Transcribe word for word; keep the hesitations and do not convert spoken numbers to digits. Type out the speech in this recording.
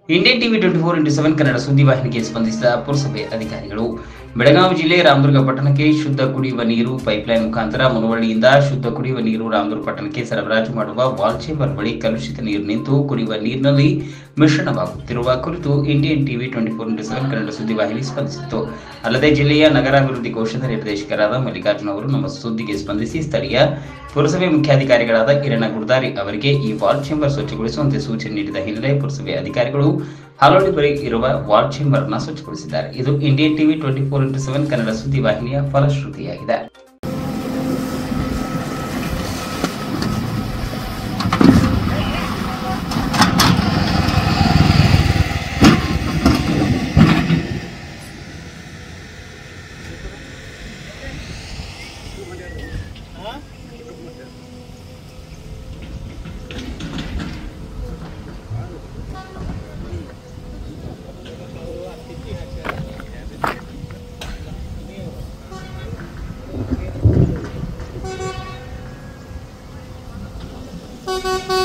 Indian TV twenty four into seven Kannada ಸುದ್ದಿವಾಹಿನಿಗೆ ಸ್ಪಂದಿಸಿದ ಪುರಸಭೆ ಅಧಿಕಾರಿಗಳು. ಬೆಳಗಾವಿ ಜಿಲ್ಲೆ ರಾಮದುರ್ಗ ಪಟ್ಟಣಕ್ಕೆ ಶುದ್ಧ ಕುಡಿಯುವ ನೀರು ಪೈಪ್ಲೈನ್ ಮುಖಾಂತರ ಮುನವಳ್ಳಿಯಿಂದ ಶುದ್ಧ ಕುಡಿಯುವ ನೀರು ರಾಮದುರ್ಗ ಪಟ್ಟಣಕ್ಕೆ ಸರಬರಾಜು ಮಾಡುವ ವಾಲ್ ಚೇಂಬರ್ ಬಳಿ ಕಲುಷಿತ ನೀರು ನಿಂತು ಕುಡಿಯುವ ನೀರಿನಲ್ಲಿ ಮಿಶ್ರಣವಾಗುತ್ತಿರುವ ಕುರಿತು Indian TV twenty four into seven Kannada ಸುದ್ದಿವಾಹಿನಿ ಸ್ಪಂದಿಸಿತ್ತು. ಅಲ್ಲದೆ ಜಿಲ್ಲೆಯ ನಗರಾಭಿವೃದ್ಧಿ ಕೋಶದ ನಿರ್ದೇಶಕರಾದ ಮಲ್ಲಿಕಾರ್ಜುನ್ ಅವರು ನಮ್ಮ ಸುದ್ದಿಗೆ ಸ್ಪಂದಿಸಿ ಸ್ಥಳೀಯ ಪುರಸಭೆ ಮುಖ್ಯಾಧಿಕಾರಿಗಳಾದ ಈರಣ್ಣ ಗುರ್ದಾರಿ ಅವರಿಗೆ ಈ ವಾಲ್ ಚೇಂಬರ್ ಸ್ವಚ್ಛಗೊಳಿಸುವಂತೆ ಸೂಚನೆ ನೀಡಿದ ಹಿನ್ನೆಲೆ ಪುರಸಭೆ ಅಧಿಕಾರಿಗಳು ಹಲವಾರು ಬಳಿ ಇರುವ ವಾಲ್ ಚೇಂಬರ್ ಅನ್ನು ಸ್ವಚ್ಛಗೊಳಿಸಿದ್ದಾರೆ. ಇದು Indian TV twenty four into seven Kannada ಸುದ್ದಿವಾಹಿನಿಯ ಫಲಶ್ರುತಿಯಾಗಿದೆ. Thank you.